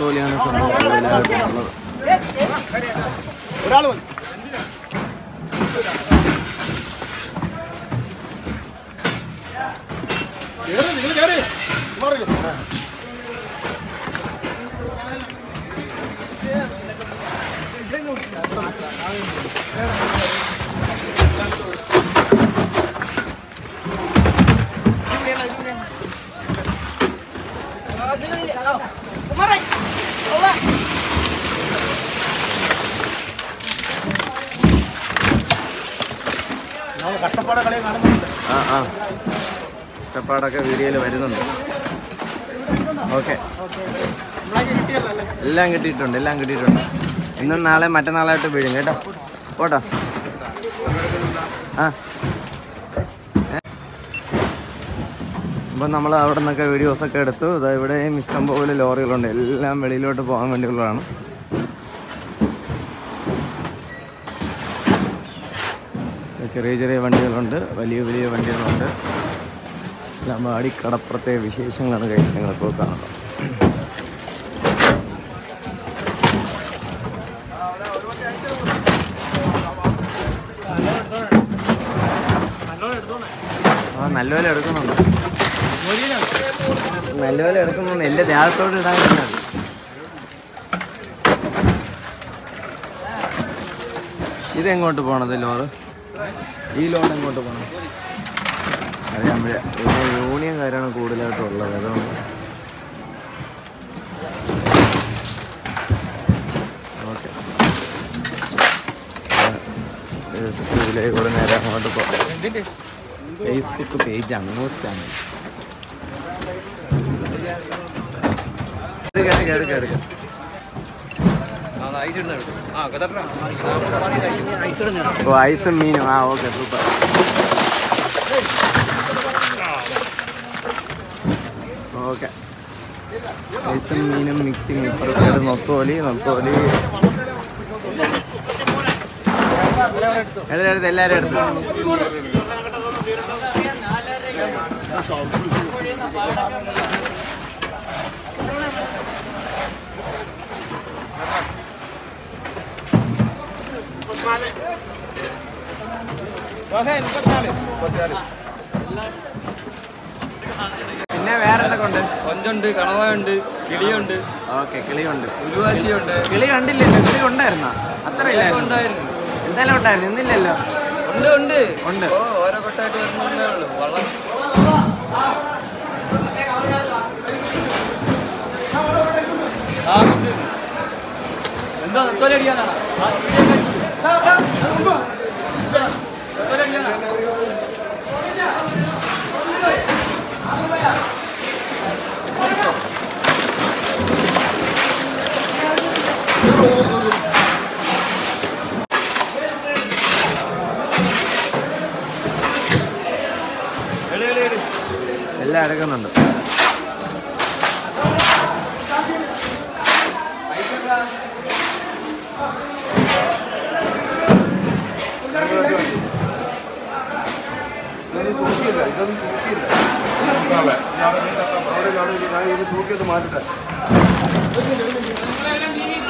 നൊത്തോലിയാണ് സംഭവം കൂടുതലായിട്ടുള്ളത്. കഷ്ടപ്പാടൊക്കെ വീഡിയോയിൽ വരുന്നുണ്ട്. ഓക്കെ, എല്ലാം കിട്ടിയിട്ടുണ്ട്. ഇന്നും നാളെ മറ്റന്നാളായിട്ട് വീഴും കേട്ടോ. പോട്ടോ. അപ്പം നമ്മൾ അവിടെ നിന്നൊക്കെ വീഡിയോസൊക്കെ എടുത്തു. ഇവിടെയും ഇഷ്ടംപോലെ ലോറികളുണ്ട്. എല്ലാം വെളിയിലോട്ട് പോകാൻ വേണ്ടിയുള്ളതാണ്. ചെറിയ വണ്ടികളുണ്ട്, വലിയ വണ്ടികളുണ്ട്. എല്ലാം കടപ്പുറത്തെ വിശേഷങ്ങളാണ് കഴിച്ച് നിങ്ങളിപ്പോൾ കാണുന്നത്. നല്ലപോലെ എടുക്കുന്നുണ്ട്. എൻ്റെ ദേഹത്തോട് ഇടാൻ പറ്റുന്നത്. ഇതെങ്ങോട്ട് പോണത് ലോറ്? ഈ ലോഡ് എങ്ങോട്ട് പോകണം അറിയാൻ പറ്റില്ല. യൂണിയൻ കാര്യമാണ് കൂടുതലായിട്ടുള്ളത്. അതുകൊണ്ട് ഓക്കെ, ഇതിലേക്കൂടെ നേരെ അങ്ങോട്ട് പോകാം. ഫേസ്ബുക്ക് പേജാണ്, ന്യൂസ് ചാനൽ. എടുക്കാം. ഐസും മീനും. Okay, super. ഓക്കെ, ഐസും മീനും മിക്സിങ്. ഇപ്പുറത്തേക്ക് നൊത്തോലി എല്ലാവരും എടുത്തു. പിന്നെ വേറെ എന്തൊക്കെ ഉണ്ട്? കൊഞ്ചുണ്ട്, കണവയുണ്ട്, കിളിയുണ്ട്. ഓക്കെ, കിളിയുണ്ട്, ഉരുവാച്ചിയുണ്ട്. കിളി കണ്ടില്ലല്ലോ? കിളി ഉണ്ടായിരുന്നോ? അത്ര ഇല്ലായിരുന്നു. എന്തായാലും ഉണ്ടായിരുന്നു, ഇന്നില്ലല്ലോ. ഉണ്ട്. ഓരോ കൊട്ടായിട്ട് വരുന്നേ ഉള്ളൂ. വള്ളം എന്താ തൊലടിയാനാണ്? എല്ലാം എടുക്കുന്നുണ്ട്. തൂക്കിയത് മാറ്റട്ടെ.